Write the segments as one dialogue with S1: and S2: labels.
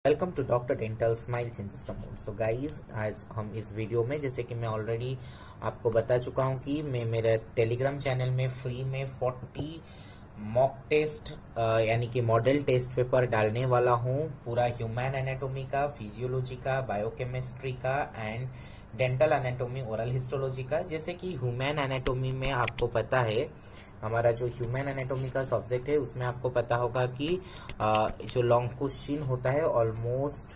S1: Welcome to doctor dental smile changes the mood. So guys, आज हम इस video में, जैसे कि मैं ऑलरेडी आपको बता चुका हूं कि मैं मेरे टेलीग्राम चैनल में फ्री में 40 मॉक टेस्ट यानी कि मॉडल टेस्ट पेपर डालने वाला हूं। पूरा ह्यूमन एनाटोमी का, फिजियोलॉजी का, बायोकेमिस्ट्री का and dental anatomy, oral histology का। जैसे कि ह्यूमन एनाटोमी में आपको पता है, हमारा जो ह्यूमन एनाटोमी का सब्जेक्ट है उसमें आपको पता होगा कि जो लॉन्ग क्वेश्चन होता है ऑलमोस्ट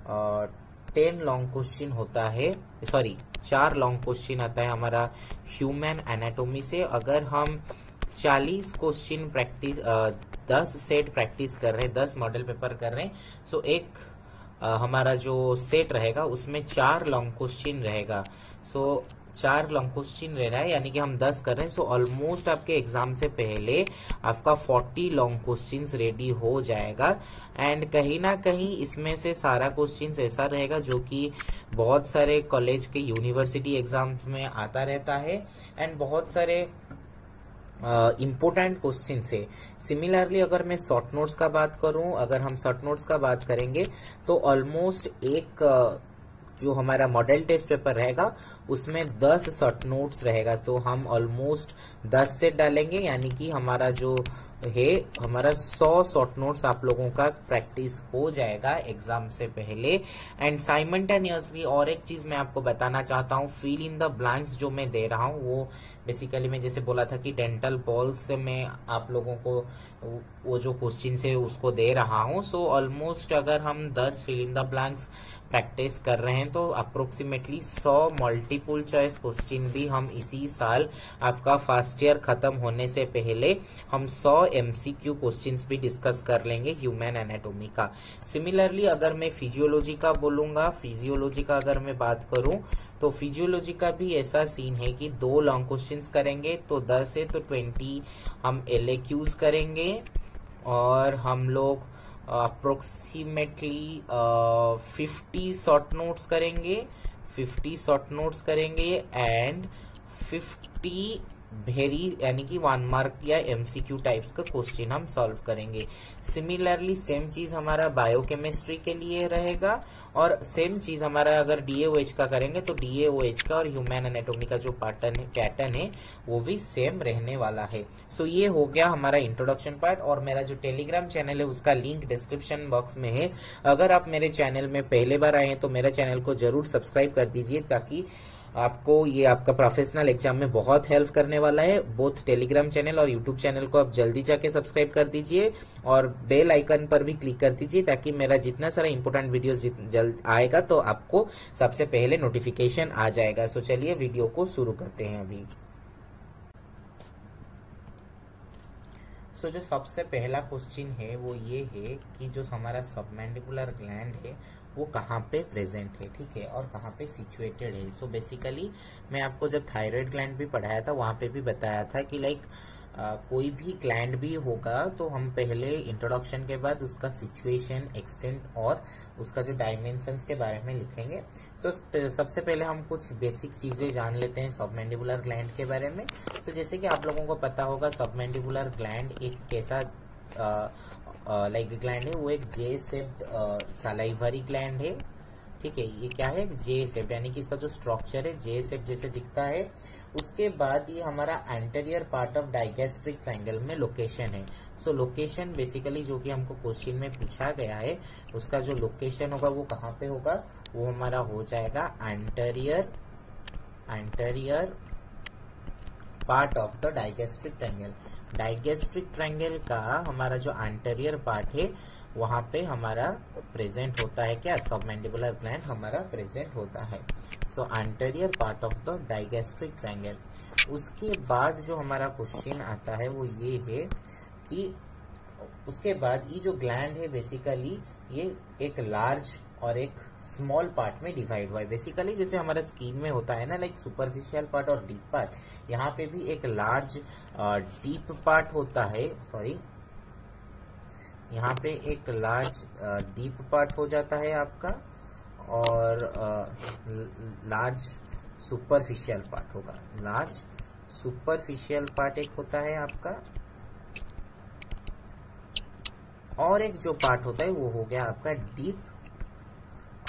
S1: 10 लॉन्ग क्वेश्चन होता है, सॉरी 4 लॉन्ग क्वेश्चन आता है हमारा ह्यूमन एनाटोमी से। अगर हम 40 क्वेश्चन प्रैक्टिस 10 सेट प्रैक्टिस कर रहे हैं, 10 मॉडल पेपर कर रहे हैं, सो एक हमारा जो सेट रहेगा उसमें 4 लॉन्ग क्वेश्चन रहेगा। सो 4 लॉन्ग क्वेश्चन रह रहा है, यानी कि हम 10 कर रहे हैं। सो ऑलमोस्ट आपके एग्जाम से पहले आपका 40 लॉन्ग क्वेश्चंस रेडी हो जाएगा। एंड कहीं ना कहीं इसमें से सारा क्वेश्चंस ऐसा रहेगा जो कि बहुत सारे कॉलेज के यूनिवर्सिटी एग्जाम्स में आता रहता है एंड बहुत सारे इम्पोर्टेंट क्वेश्चन है। सिमिलरली अगर मैं शॉर्ट नोट्स का बात करूं, अगर हम शॉर्ट नोट्स का बात करेंगे तो ऑलमोस्ट एक जो हमारा मॉडल टेस्ट पेपर रहेगा उसमें 10 शॉर्ट नोट्स रहेगा। तो हम ऑलमोस्ट 10 सेट डालेंगे, यानी कि हमारा जो है हमारा 100 शॉर्ट नोट्स आप लोगों का प्रैक्टिस हो जाएगा एग्जाम से पहले। एंड साइमल्टेनियसली और एक चीज मैं आपको बताना चाहता हूँ, फिल इन द ब्लैंक्स जो मैं दे रहा हूँ वो बेसिकली मैं जैसे बोला था कि डेंटल बॉल्स से मैं आप लोगों को वो जो क्वेश्चन है उसको दे रहा हूँ। सो ऑलमोस्ट अगर हम 10 fill in the blanks practice कर रहे हैं तो अप्रोक्सीमेटली 100 मल्टीपल चॉइस क्वेश्चन भी हम इसी साल आपका फर्स्ट ईयर खत्म होने से पहले हम 100 एमसीक्यू क्वेश्चंस भी डिस्कस कर लेंगे ह्यूमन एनाटोमी का। सिमिलरली अगर मैं फिजियोलॉजी का बोलूंगा, फिजियोलॉजी का अगर मैं बात करूं तो फिजियोलॉजी का भी ऐसा सीन है कि 2 लॉन्ग क्वेश्चंस करेंगे तो 10 है तो 20 हम एलएक्यूज करेंगे और हम लोग अप्रोक्सीमेटली 50 शॉर्ट नोट्स करेंगे, 50 शॉर्ट नोट्स करेंगे एंड 50 वेरी यानी कि 1 मार्क या एमसीक्यू टाइप्स का क्वेश्चन हम सॉल्व करेंगे। सिमिलरली सेम चीज हमारा बायोकेमिस्ट्री के लिए रहेगा और सेम चीज हमारा अगर डीएओएच का करेंगे तो डीएओएच का और ह्यूमन एनाटोमी का जो पैटर्न है वो भी सेम रहने वाला है। सो ये हो गया हमारा इंट्रोडक्शन पार्ट और मेरा जो टेलीग्राम चैनल है उसका लिंक डिस्क्रिप्शन बॉक्स में है। अगर आप मेरे चैनल में पहले बार आए हैं तो मेरे चैनल को जरूर सब्सक्राइब कर दीजिए ताकि आपको ये आपका प्रोफेशनल एग्जाम में बहुत हेल्प करने वाला है। बोथ टेलीग्राम चैनल और यूट्यूब चैनल को आप जल्दी जाके सब्सक्राइब कर दीजिए और बेल आइकन पर भी क्लिक कर दीजिए ताकि मेरा जितना सारा इंपोर्टेंट वीडियोस जल्द आएगा तो आपको सबसे पहले नोटिफिकेशन आ जाएगा। सो चलिए वीडियो को शुरू करते हैं अभी। सो जो सबसे पहला क्वेश्चन है वो ये है कि जो हमारा सबमैंडिबुलर ग्लैंड है वो कहाँ पे प्रेजेंट है, ठीक है, और कहाँ पे सिचुएटेड है। सो बेसिकली मैं आपको जब थायराइड ग्लैंड भी पढ़ाया था वहां पे भी बताया था कि लाइक कोई भी ग्लैंड भी होगा तो हम पहले इंट्रोडक्शन के बाद उसका सिचुएशन, एक्सटेंट और उसका जो डायमेंशंस के बारे में लिखेंगे। तो सबसे पहले हम कुछ बेसिक चीजें जान लेते हैं सबमैंडिबुलर ग्लैंड के बारे में। तो जैसे कि आप लोगों को पता होगा सबमैंडिबुलर ग्लैंड एक कैसा लाइक ग्लैंड है, वो एक जे शेप्ड सलाइवरी ग्लैंड है, ठीक है। ये क्या है, जे शेप्ड, यानी कि इसका जो स्ट्रक्चर है जे शेप जैसे दिखता है। उसके बाद ये हमारा anterior part of digastric triangle में लोकेशन है। सो लोकेशन बेसिकली जो कि हमको क्वेश्चन में पूछा गया है उसका जो लोकेशन होगा वो कहाँ पे होगा, वो हमारा हो जाएगा anterior part of the digastric triangle. Digastric triangle का हमारा जो एंटीरियर पार्ट है वहां पे हमारा प्रेजेंट होता है क्या, सबमैंडिबुलर ग्लैंड हमारा प्रेजेंट होता है। So anterior part of the digastric triangle. उसके बाद जो हमारा क्वेश्चन आता है वो ये है कि उसके बाद ये जो ग्लैंड है बेसिकली ये एक लार्ज और एक स्मॉल पार्ट में डिवाइड हुआ है। बेसिकली जैसे हमारा स्किन में होता है ना, लाइक सुपरफिशियल पार्ट और डीप पार्ट, यहाँ पे भी एक लार्ज डीप पार्ट होता है, सॉरी यहाँ पे एक लार्ज डीप पार्ट हो जाता है आपका और लार्ज सुपरफिशियल पार्ट होगा। लार्ज सुपरफिशियल पार्ट एक होता है आपका और एक जो पार्ट होता है वो हो गया आपका deep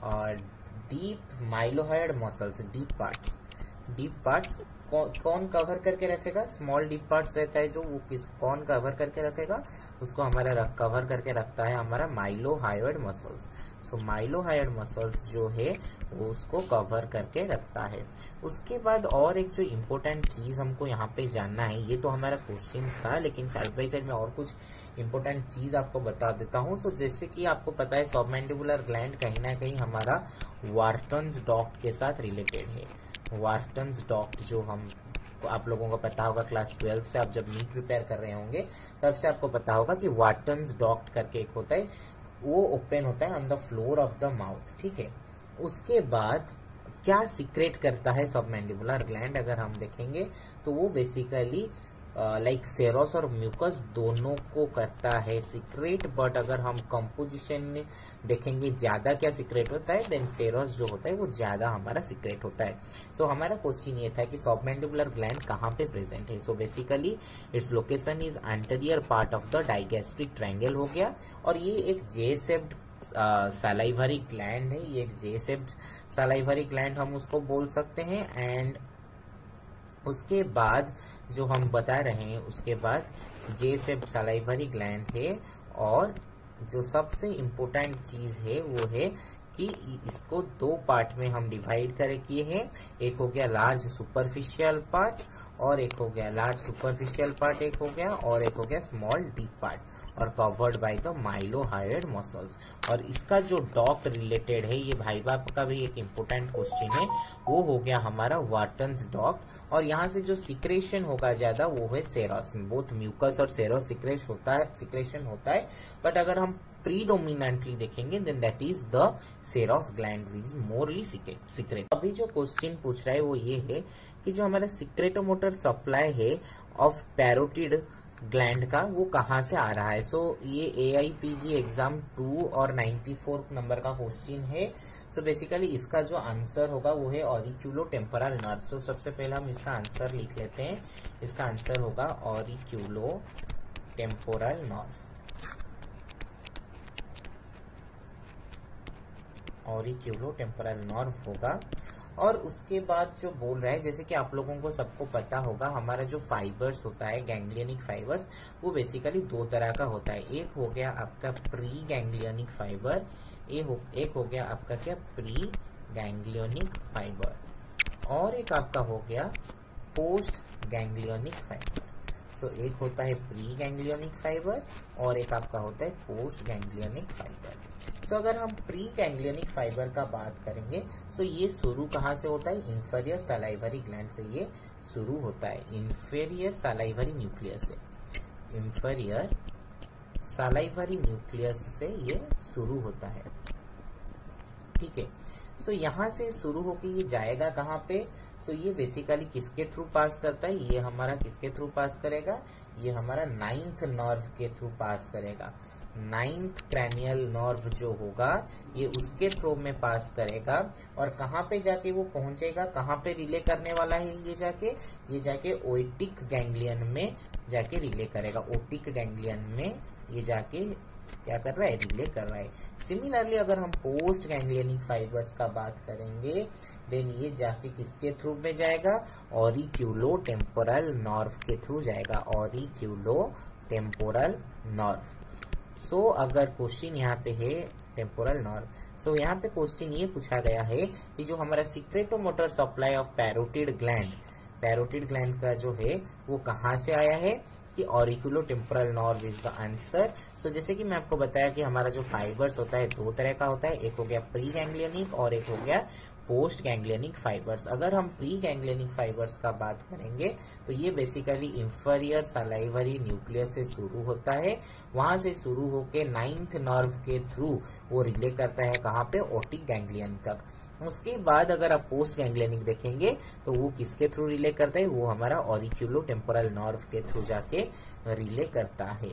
S1: deep mylohyoid muscles, deep parts कौन कवर करके रखेगा? स्मॉल डीप पार्ट्स रहता है जो, वो कौन कवर करके रखेगा? उसको हमारा कवर करके रखता है हमारा mylohyoid muscles. So mylohyoid muscles जो है वो उसको कवर करके रखता है। उसके बाद और एक जो इम्पोर्टेंट चीज हमको यहाँ पे जानना है, ये तो हमारा क्वेश्चन था, लेकिन साइड बाई साइड में और कुछ इम्पोर्टेंट चीज आपको बता देता हूँ। सो जैसे कि आपको पता है सबमैंडिबुलर ग्लैंड कहीं ना कहीं हमारा वार्टन्स डक्ट के साथ रिलेटेड है। वार्टन्स डक्ट जो आप लोगों को पता होगा क्लास 12 से, आप जब नीट प्रिपेयर कर रहे होंगे तब से आपको पता होगा कि वार्टन्स डक्ट करके एक होता है, वो ओपन होता है on the floor of the mouth, ठीक है। उसके बाद क्या सीक्रेट करता है सबमैंडिबुलर ग्लैंड, अगर हम देखेंगे तो वो बेसिकली लाइक सेरोस और म्यूकस दोनों को करता है सीक्रेट। बट अगर हम कंपोजिशन में देखेंगे ज्यादा क्या सीक्रेट होता है, देन सेरोस जो होता है वो ज्यादा हमारा सीक्रेट होता है। सो हमारा क्वेश्चन ये था कि सबमैंडिबुलर ग्लैंड कहाँ पे प्रेजेंट है। So basically its location is anterior part of the digastric triangle हो गया, और ये एक जे शेप्ड सलाइवरी ग्लैंड है, ये एक जे शेप्ड सलाइवरी ग्लैंड हम उसको बोल सकते हैं। एंड उसके बाद जो हम बता रहे हैं, उसके बाद जे शेप्ड सलाइवरी ग्लैंड है, और जो सबसे इम्पोर्टेंट चीज है वो है कि इसको दो पार्ट में हम डिवाइड कर किए हैं। एक हो गया लार्ज सुपरफिशियल पार्ट, और एक हो गया लार्ज सुपरफिशियल पार्ट एक हो गया, और एक हो गया स्मॉल डीप पार्ट, और covered by the mylohyoid muscles. और इसका जो डॉक्ट रिलेटेड है, ये भाई बाप का भी एक इम्पोर्टेंट क्वेश्चन है, वो हो गया हमारा वार्टन्स डॉक्ट। और यहाँ से जो सिक्रेशन होगा ज्यादा वो है सेरोस में, बोथ म्यूकस और सेरोस सिक्रेशन होता है। बट अगर हम प्रीडोमिनेंटली देखेंगे then that is the serous gland is morally secrete. अभी जो क्वेश्चन पूछ रहा है वो ये है कि जो हमारा सिक्रेटोमोटर सप्लाई है ऑफ पैरोटिड ग्लैंड का, वो कहाँ से आ रहा है। सो ये AIPG एग्जाम 2 और 94 नंबर का क्वेश्चन है। सो बेसिकली इसका जो आंसर होगा वो है ऑरिक्यूलो टेम्पोरल नर्व। सो सबसे पहले हम इसका आंसर लिख लेते हैं। इसका आंसर होगा auriculotemporal nerve, auriculotemporal nerve होगा। और उसके बाद जो बोल रहा है, जैसे कि आप लोगों को सबको पता होगा, हमारा जो फाइबर्स होता है गैंग्लियनिक फाइबर्स, वो बेसिकली दो तरह का होता है। एक हो गया आपका प्री गैंग्लियनिक फाइबर, एक हो गया आपका क्या प्री गैंग्लियनिक फाइबर, और एक आपका हो गया पोस्ट गैंग्लियनिक फाइबर। सो एक होता है प्री गैंग्लियनिक फाइबर और एक आपका होता है पोस्ट गैंग्लियनिक फाइबर। सो अगर हम प्री गैंग्लियनिक फाइबर का बात करेंगे, सो ये शुरू कहाँ से होता है? इंफीरियर सलाइवरी ग्लैंड से ये शुरू होता है, इंफीरियर सलाइवरी न्यूक्लियस से, इंफीरियर सलाइवरी न्यूक्लियस से ये शुरू होता है, ठीक है। सो यहाँ से शुरू होके ये जाएगा कहाँ पे? सो ये बेसिकली किसके थ्रू पास करता है? ये हमारा किसके थ्रू पास करेगा? ये हमारा 9th नर्व के थ्रू पास करेगा। 9th क्रैनियल नर्व जो होगा ये उसके थ्रू में पास करेगा, और कहाँ पे जाके वो पहुंचेगा, कहाँ पे रिले करने वाला है? ये जाके ओटिक गैंग्लियन में जाके रिले करेगा। ओटिक गैंग्लियन में ये जाके क्या कर रहा है? रिले कर रहा है। सिमिलरली अगर हम पोस्ट गैंग्लियनिक फाइबर्स का बात करेंगे, देन ये जाके किसके थ्रू में जाएगा? ऑरिक्यूलो टेम्पोरल नर्व के थ्रू जाएगा, ऑरिक्यूलो टेम्पोरल नर्व। सो अगर क्वेश्चन यहाँ पे है टेम्पोरल नर्व, सो यहाँ पे क्वेश्चन ये पूछा गया है कि जो हमारा secretomotor supply of parotid gland का जो है वो कहाँ से आया है? कि auriculotemporal nerve is the answer. So जैसे कि मैं आपको बताया कि हमारा जो फाइबर्स होता है दो तरह का होता है, एक हो गया प्री गैंग्लियनिक और एक हो गया पोस्ट गैंग्लियनिक फाइबर्स। अगर हम प्री गैंग्लियनिक फाइबर्स का बात करेंगे तो ये बेसिकली इंफीरियर सलाइवरी न्यूक्लियस से शुरू होता है, वहां से शुरू होके 9th नर्व के थ्रू वो रिले करता है कहाँ पे? ओटिक गैंग्लियन तक। उसके बाद अगर आप पोस्ट गैंग्लियनिक देखेंगे तो वो किसके थ्रू रिले करता है? वो हमारा ऑरिक्यूलो टेम्पोरल नर्व के थ्रू जाके रिले करता है।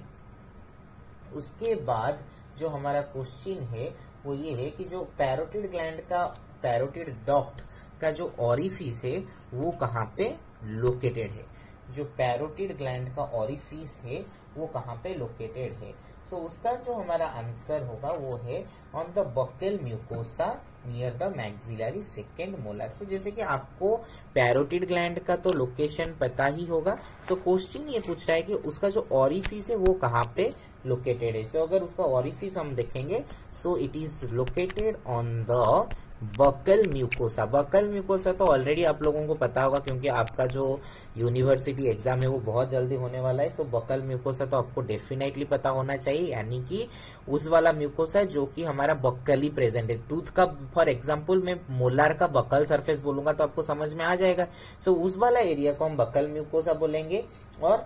S1: उसके बाद जो हमारा क्वेश्चन है वो ये है कि जो पैरोटिड ग्लैंड का पैरोटिड डक्ट का जो ऑरिफिस है वो कहाँ पे लोकेटेड है? जो पैरोटिड ग्लैंड का ऑरिफिस है वो कहाँ पे लोकेटेड है? सो उसका जो हमारा आंसर होगा वो है on the buccal mucosa near the maxillary second molar. So जैसे कि आपको पैरोटिड ग्लैंड का तो लोकेशन पता ही होगा, सो क्वेश्चन ये पूछ रहा है कि उसका जो ऑरिफिस है वो कहाँ पे लोकेटेड है। सो अगर उसका ऑरिफिस हम देखेंगे, so it is located on the buccal mucosa. Buccal mucosa तो ऑलरेडी आप लोगों को पता होगा, क्योंकि आपका जो यूनिवर्सिटी एग्जाम है वो बहुत जल्दी होने वाला है। सो बकल म्यूकोसा तो आपको डेफिनेटली पता होना चाहिए, यानी कि उस वाला म्यूकोसा जो कि हमारा बक्कली प्रेजेंट है। टूथ का फॉर एग्जाम्पल मैं मोलार का बकल सरफेस बोलूंगा तो आपको समझ में आ जाएगा। सो उस वाला एरिया को हम बकल म्यूकोसा बोलेंगे। और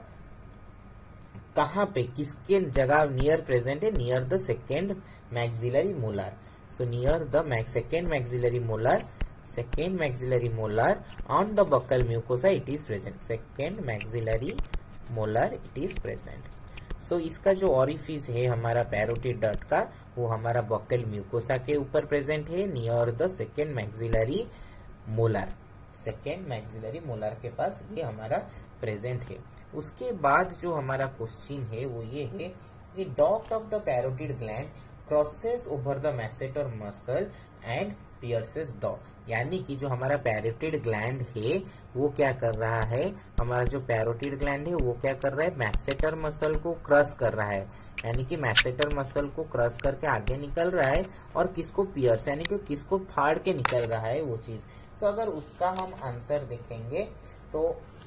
S1: कहाँ पे, किसके जगह नियर प्रेजेंट है, near the second maxillary molar. So near the second maxillary molar on the buccal mucosa it is present. Second maxillary molar it is present. So इसका जो ऑरिफिस है हमारा पैरोटिड डट का, वो हमारा बक्कल म्यूकोसा के ऊपर प्रेजेंट है near the second maxillary molar. Second maxillary molar के पास ये हमारा प्रेजेंट है। उसके बाद जो हमारा क्वेश्चन है वो ये है कि duct of the parotid gland crosses over the masseter muscle and pierces the, यानी कि जो हमारा पैरोटिड ग्लैंड है वो क्या कर रहा है, हमारा जो पैरोटिड ग्लैंड है वो क्या कर रहा है, मैसेटर मसल को क्रॉस कर रहा है, यानी कि मैसेटर मसल को क्रॉस करके आगे निकल रहा है और किसको पियर्स, यानी कि किसको फाड़ के निकल रहा है वो चीज। तो अगर उसका हम आंसर देखेंगे तो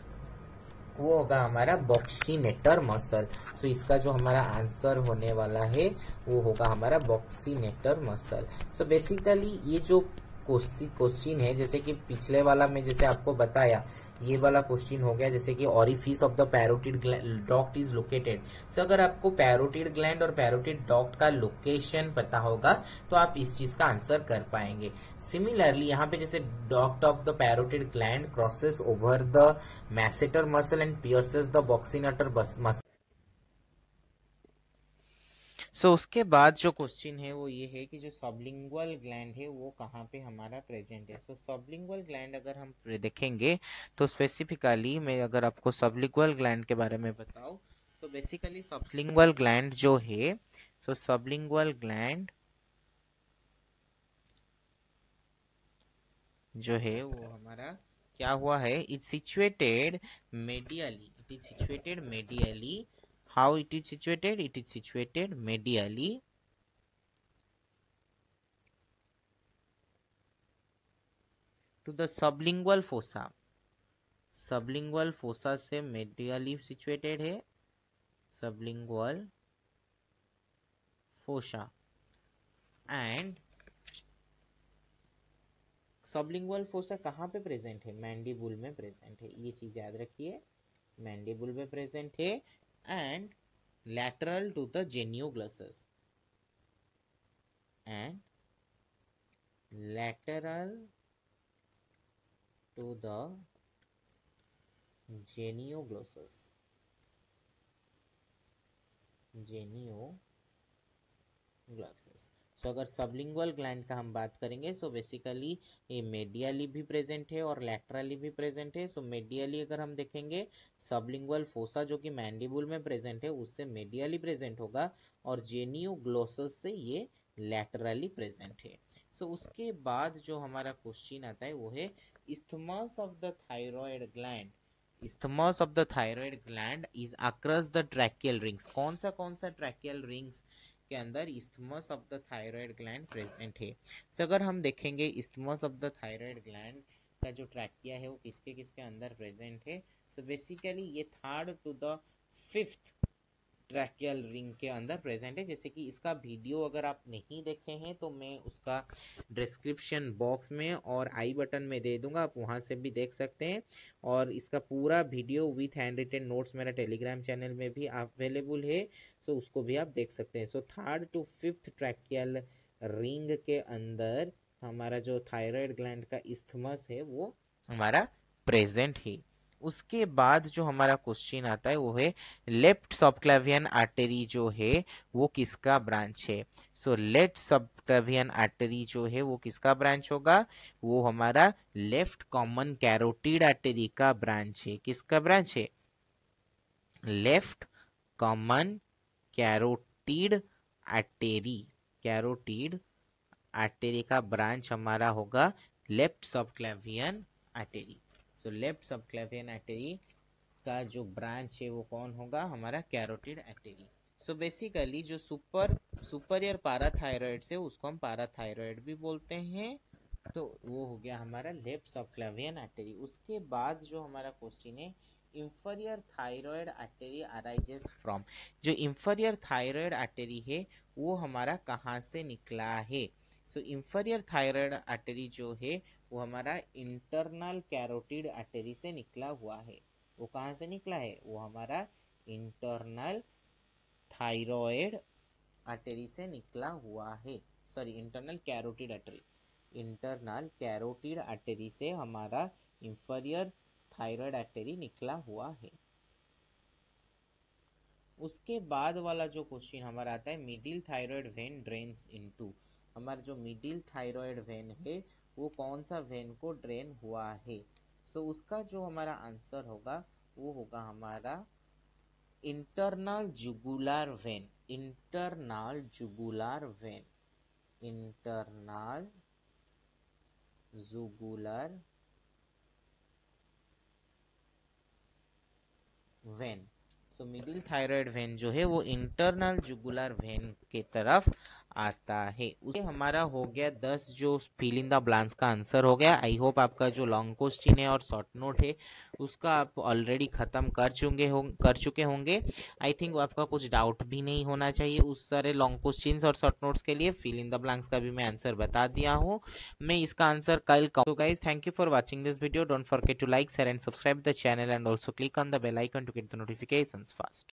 S1: वो होगा हमारा बॉक्सीनेटर मसल। सो इसका जो हमारा आंसर होने वाला है वो होगा हमारा बॉक्सीनेटर मसल। सो बेसिकली ये जो क्वेश्चन है, जैसे कि पिछले वाला में जैसे आपको बताया, ये वाला क्वेश्चन हो गया जैसे कि orifice of the parotid duct is located. So अगर आपको पैरोटिड ग्लैंड और पैरोटिड डक्ट का लोकेशन पता होगा तो आप इस चीज का आंसर कर पाएंगे। सिमिलरली यहाँ पे जैसे duct of the parotid gland crosses over the masseter muscle and pierces the buccinator muscle. So उसके बाद जो क्वेश्चन है वो ये है कि जो सबलिंगुअल ग्लैंड है वो कहाँ पे हमारा प्रेजेंट है। सो सबलिंगुअल ग्लैंड अगर हम देखेंगे तो स्पेसिफिकली मैं अगर आपको सबलिंगुअल ग्लैंड के बारे में बताऊं तो बेसिकली सबलिंगुअल ग्लैंड जो है, सो सबलिंगुअल ग्लैंड जो है वो हमारा क्या हुआ है, it's situated medially, it is situated medially. How it is situated? It is situated medially to the sublingual fossa. Sublingual fossa से medially situated है sublingual fossa, and sublingual fossa कहाँ पे प्रेजेंट है, मैंडिबुल में प्रेजेंट है। ये चीज याद रखिए, मैंडिबुल में प्रेजेंट है and lateral to the genioglossus, and lateral to the genioglossus, सो अगर सबलिंगुअल ग्लैंड का हम बात करेंगे सो बेसिकली ये मेडियली भी प्रेजेंट है और लैटरली भी प्रेजेंट है। सो मेडियली अगर हम देखेंगे सबलिंगुअल फोसा जो कि मैंडिबुल में प्रेजेंट है उससे मेडियली प्रेजेंट होगा, और जेनियोग्लोसस से ये लैटरली प्रेजेंट है। सो उसके बाद जो हमारा क्वेश्चन आता है वो है isthmus of the thyroid gland. Isthmus of the thyroid gland is across the tracheal rings. कौन सा tracheal rings के अंदर isthmus of the thyroid gland present है। so अगर हम देखेंगे isthmus of the thyroid gland का जो ट्रैकिया है वो किसके किसके अंदर प्रेजेंट है, so बेसिकली ये third to the fifth tracheal ring के अंदर प्रेजेंट है। जैसे कि इसका वीडियो अगर आप नहीं देखे हैं तो मैं उसका डिस्क्रिप्शन बॉक्स में और आई बटन में दे दूंगा, आप वहां से भी देख सकते हैं। और इसका पूरा video with handwritten notes मेरा टेलीग्राम चैनल में भी अवेलेबल है, सो उसको भी आप देख सकते हैं। So third to fifth tracheal ring के अंदर हमारा जो थायराइड ग्लैंड का इस्थमस है वो हमारा प्रेजेंट है। उसके बाद जो हमारा क्वेश्चन आता है वो है लेफ्ट सबक्लेवियन आर्टरी जो है वो किसका ब्रांच है। सो लेफ्ट सबक्लेवियन आर्टरी जो है वो किसका ब्रांच होगा, वो हमारा लेफ्ट कॉमन कैरोटिड आर्टरी का ब्रांच है। किसका ब्रांच है, left common carotid carotid artery, carotid artery का ब्रांच हमारा होगा left subclavian artery. So left subclavian artery का जो ब्रांच है वो कौन होगा, हमारा कैरोटिड आर्टेरी। सो बेसिकली जो सुपरियर पाराथायरॉइड से उसको हम पाराथायरॉइड भी बोलते हैं। तो वो हो गया हमारा लेफ्ट सबक्लेवियन आर्टेरी। उसके बाद जो हमारा क्वेश्चन है, inferior thyroid artery arises from, जो इंफीरियर थायराइड आर्टेरी है वो हमारा कहाँ से निकला है। सो इंफीरियर थायराइड आर्टेरी जो है वो हमारा इंटरनल कैरोटिड आर्टेरी से निकला हुआ है। वो कहाँ से निकला है, वो हमारा इंटरनल थायराइड आर्टेरी से निकला हुआ है। Sorry, internal carotid artery, internal carotid artery से हमारा इंफीरियर थायराइड आर्टेरी निकला हुआ है। उसके बाद वाला जो क्वेश्चन हमारा आता है, middle thyroid vein drains into, हमारा जो मिडिल थायराइड वेन है वो कौन सा वेन को ड्रेन हुआ है। सो उसका जो हमारा आंसर होगा वो होगा हमारा internal jugular vein, internal jugular vein, internal jugular vein. So middle thyroid vein जो है वो इंटरनल जुगुलर वेन के तरफ आता है। उसे हमारा हो गया 10 जो फिल इन द ब्लैंक्स का आंसर हो गया। आई होप आपका जो लॉन्ग क्वेश्चन है और शॉर्ट नोट है उसका आप ऑलरेडी खत्म कर चुके होंगे। आई थिंक आपका कुछ डाउट भी नहीं होना चाहिए उस सारे लॉन्ग क्वेश्चंस और शॉर्ट नोट्स के लिए। फिल इन द ब्लैंक्स का भी मैं आंसर बता दिया हूँ, मैं इसका आंसर कल। तो guys, thank you for watching this video. Don't forget to like, share and subscribe the channel and also click on the bell icon to get the notifications fast.